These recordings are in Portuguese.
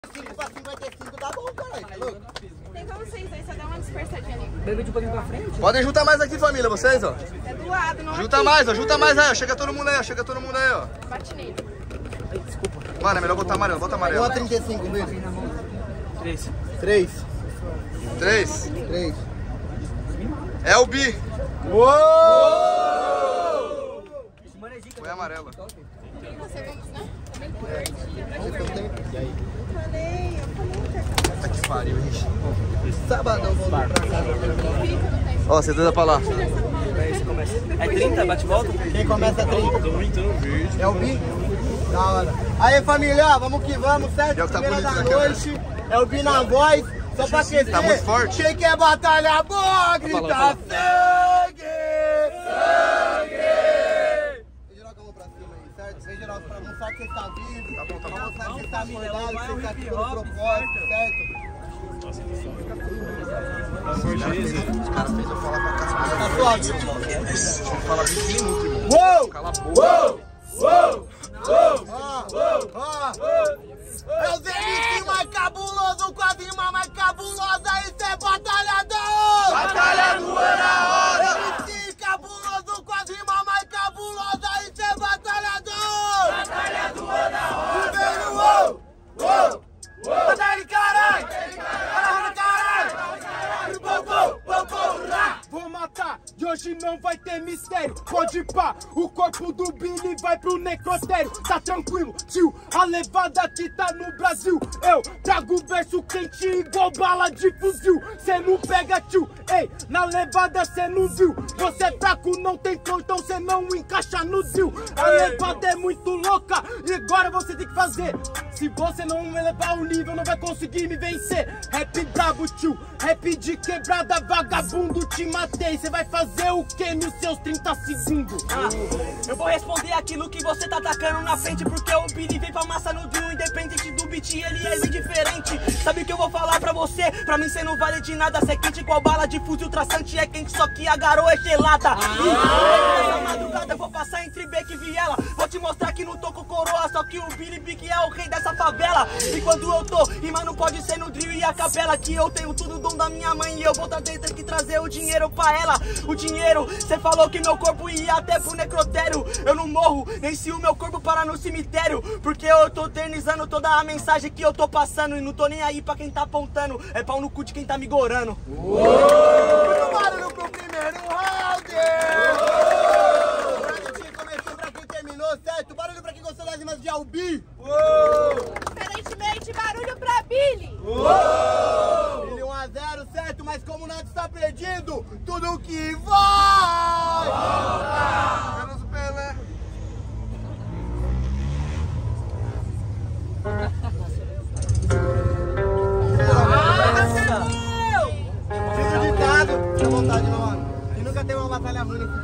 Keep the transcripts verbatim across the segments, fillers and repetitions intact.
cinco pra cinquenta e cinco dá bom, caralho. Tá louco? Tem como vocês aí, só dá uma dispersadinha ali. Bebe de um pouquinho pra frente. Podem juntar mais aqui, família, vocês, ó. É do lado, não Junta aqui. mais, ó. Junta mais aí, ó. Chega todo mundo aí, ó. Chega todo mundo aí, ó. Bate nele. Ai, desculpa. Mano, é melhor botar amarelo. Bota amarelo. Boa trinta e cinco, mesmo. Três. Três. Três. Três. É o bi. Uou! Foi amarela. Tem você, vamos, né? Também com verde. E aí? Eu falei, eu falei. Puta que pariu, gente. Sabadão, vou pra casa. Ó, você doida pra lá. É trinta? Bate e volta? Quem começa a trinta? É o Bi? Da hora. Aí, família, ó, vamos que vamos, certo? Pior que tá Primeira bonito da na câmera. noite. É o Bi na voz. Só pra aquecer. Tá muito forte. Quem quer batalha boa, grita fala. sangue! Sangue! Vem geral com a mão pra cima aí, certo? Vem geral pra mostrar que você tá vivo. Tá bom, tá bom. Pra mostrar que você tá acordado, que você tá aqui pelo propósito, certo? Os caras fez eu falar pra casa. Tá suave. Fala vinte minutos, irmão. Uou! Cala a boca. Uou! Uou! Uou! É o Z M C mais cabuloso com a rima mais cabulosa, isso é batalhador! Batalha do Ana Rosa! M C cabuloso com a rima mais cabulosa, isso é batalhador! Batalha do Ana Rosa! Primeiro, uou! Uou! Batalha de caralho! Batalha de caralho! Vou matar, e hoje não vai ter mistério. Pode pá, o corpo do Billy vai pro necrotério. Tá tranquilo, tio, a levada que tá no Brasil. Eu trago verso quente igual bala de fuzil. Cê não pega, tio, ei, na levada cê não viu. Você é fraco, não tem tom, então cê não encaixa no zil. A levada é muito louca, e agora você tem que fazer. Se você não elevar o nível, não vai conseguir me vencer. Rap brabo, tio, rap de quebrada, vagabundo, te matei. Cê vai fazer o que nos seus trinta segundos? Ah, eu vou responder aquilo que você tá atacando na frente, porque o Billy vem pra massa no drill, independente do beat, ele é indiferente. Sabe o que eu vou falar pra você? Pra mim cê não vale de nada, cê é quente igual bala de fuzil, traçante é quente, só que a garoa é gelada. E nessa madrugada eu vou passar entre Beck e Viela, vou te mostrar que não tô com coroa, só que o Billy Big é o rei dessa favela. E quando eu tô, rima não pode ser no drill e a capela, que eu tenho tudo dom da minha mãe e eu vou tá dentro que trazer o dinheiro pra ela. O dinheiro, cê falou que meu corpo ia até pro necrotério. Eu não morro, nem se o meu corpo parar no cemitério, porque eu tô eternizando toda a mensagem que eu tô passando. E não tô nem aí pra quem tá apontando, é pau no cu de quem tá me gorando. Muito barulho pro primeiro round! Pra quem começou, pra quem terminou, certo? Barulho pra quem gostou das rimas de Albi! Diferentemente, barulho pra Billy. Billy um a zero, certo? Mas como nada está perdido, tudo que vai! Menos o Pelé. Diz o ditado, fica à vontade, meu mano. E nunca tem uma batalha ruim nesse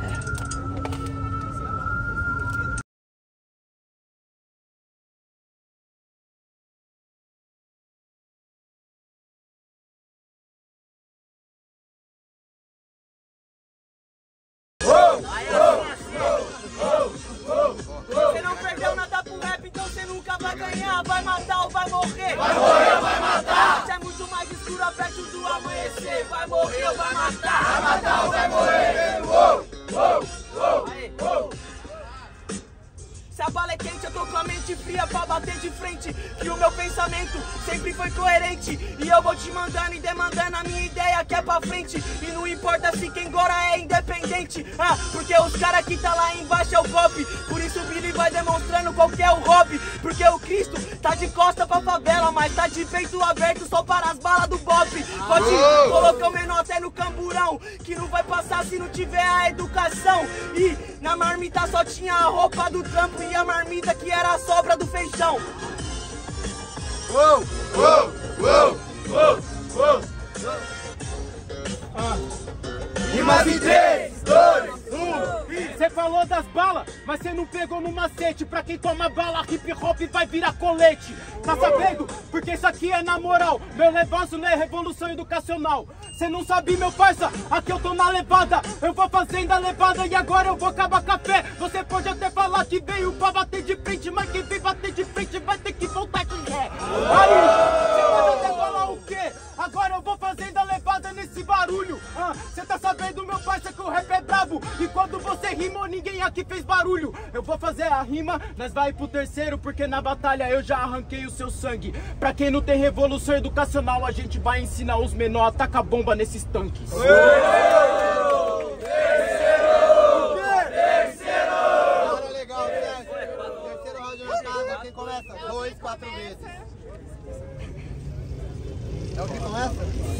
Você não perdeu nada pro rap, então você nunca vai ganhar. Vai matar ou vai morrer? Vai morrer ou vai matar? Você é muito mais escuro perto do amanhecer. Vai morrer ou vai matar? Vai matar ou vai morrer? Uou, uou, uou, Aê. uou. Se a bala é quente, eu tô com a mente fria pra bater de frente. Que o meu pensamento sempre foi coerente. E eu vou te mandando e demandando a minha ideia que é pra frente. E não importa se quem agora é independente. Ah, porque os caras que tá lá embaixo é o golpe. Por isso o Billy vai demonstrando qual que é o hobby. Porque o Cristo tá de costa pra favela, mas tá de peito aberto só para as balas do Bop. Pode colocar o menor até no camburão, que não vai passar se não tiver a educação. E na marmita só tinha a roupa do trampo e a marmita que era a sobra do feijão. Uou, uou, uou, uou, uou. Rima de três, dois, Cê falou das balas, mas cê não pegou no macete. Pra quem toma bala, hip hop vai virar colete. Tá sabendo? Porque isso aqui é na moral. Meu negócio não é revolução educacional. Cê não sabe, meu parça, aqui eu tô na levada. Eu vou fazendo a levada e agora eu vou acabar café. Você pode até falar que veio pra bater de frente, mas quem vem bater de frente vai ter que voltar de ré. Aí, cê pode até falar o quê? Agora eu vou fazendo a levada nesse barulho. Ah, cê tá sabendo, meu parça, que o rap é brabo. E quando você rimou, ninguém aqui fez barulho. Eu vou fazer a rima, nós vai pro terceiro, porque na batalha eu já arranquei o seu sangue. Pra quem não tem revolução educacional, a gente vai ensinar os menores a tacar bomba nesses tanques. Agora legal, certo? Terceiro round na casa, quem começa? Dois, quatro vezes. É o que começa?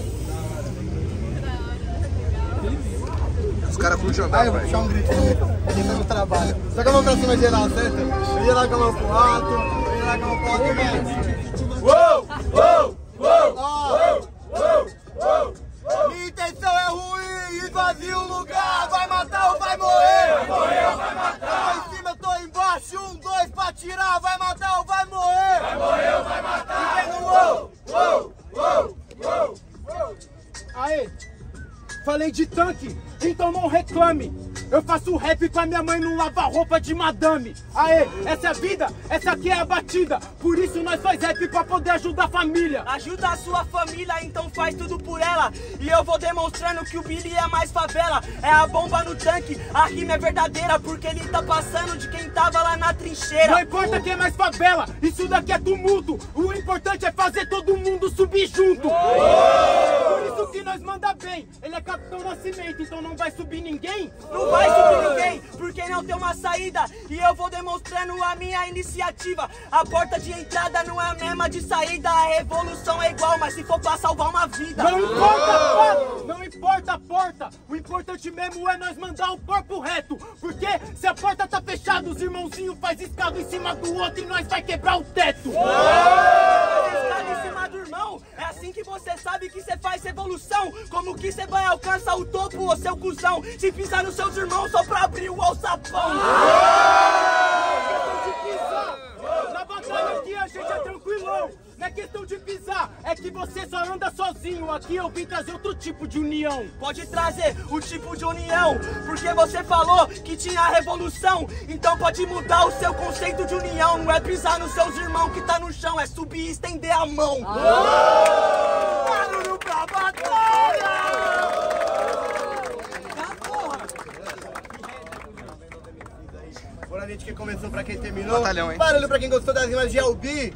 Os caras curtem Ah, andar, eu vou pai. puxar um gritinho aqui no trabalho. Só que a mão pra cima geral, certo? Geral com a mão pro alto, geral com a mão pro alto e mexe. Uou, uou, uou, Ó, uou, uou. minha intenção é ruim, esvazia o lugar. Vai matar ou vai morrer? Vai morrer ou vai matar? Eu tô em cima, eu tô embaixo, um, dois pra tirar. Vai matar ou vai morrer? Vai morrer ou vai matar? E vem no uou, uou, uou, uou, uou. Aê, falei de tanque, então não reclame. Eu faço rap pra minha mãe não lavar roupa de madame. Aê, essa é a vida, essa aqui é a batida. Por isso nós faz rap pra poder ajudar a família. Ajuda a sua família, então faz tudo por ela. E eu vou demonstrando que o Billy é mais favela. É a bomba no tanque, a rima é verdadeira, porque ele tá passando de quem tava lá na trincheira. Não importa quem é mais favela, isso daqui é tumulto. O importante é fazer todo mundo subir junto. Por isso que nós manda bem. Ele é Capitão Nascimento, então não vai subir ninguém. Não vai subir ninguém, porque não tem uma saída. E eu vou demonstrando a minha iniciativa. A porta de entrada não é a mesma de saída. A revolução é igual, mas se for pra salvar uma vida. Não importa a porta, não importa a porta. O importante mesmo é nós mandar o corpo reto. Porque se a porta tá fechada, os irmãozinhos faz escada em cima do outro e nós vai quebrar o teto. Escada em cima do irmão, é assim que você sabe que você faz revolução. Como que você vai alcançar o topo, ô seu cuzão? Se pisar nos seus irmãos só pra abrir o alçapão. Na batalha aqui a gente é tranquilão. Não é questão de pisar, é que você só anda sozinho. Aqui eu vim trazer outro tipo de união. Pode trazer o tipo de união, porque você falou que tinha revolução. Então pode mudar o seu conceito de união. Não é pisar nos seus irmãos que tá no chão, é subir e estender a mão. Barulho pra batalha! Boa noite, quem começou, pra quem terminou. Batalhão, hein? Barulho pra quem gostou das rimas de Albi.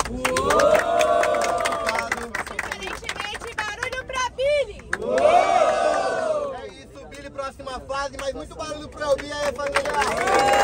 Diferentemente, barulho pra Billy. É isso, Billy, próxima fase, mas muito barulho pro Albi aí, família.